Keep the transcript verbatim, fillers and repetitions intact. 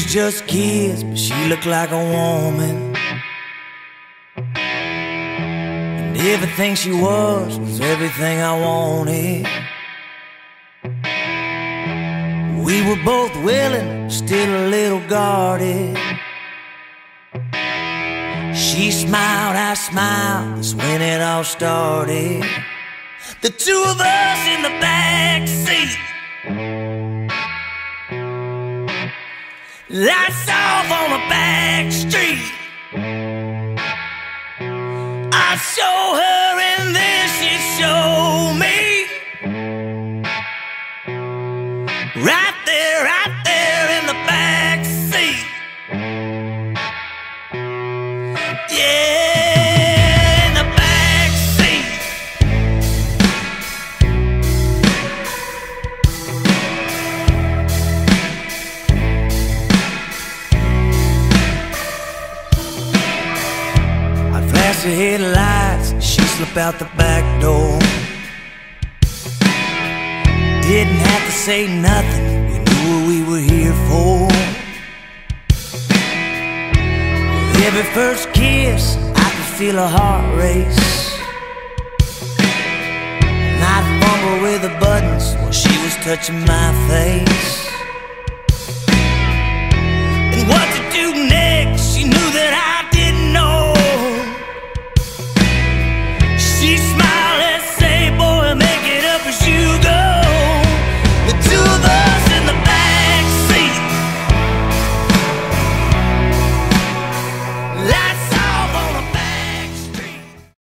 just kids, but she looked like a woman. And everything she was was everything I wanted. We were both willing, still a little guarded. She smiled, I smiled, that's when it all started. The two of us in the back seat, lights off on the back street. I show her and then she show me. Right there, right there in the back seat. Yeah, in the back seat. I flash the headlights, she slip out the back door. Didn't have to say nothing, we knew what we were here for. With every first kiss, I could feel a heart race. And I'd fumble with the buttons while she was touching my face.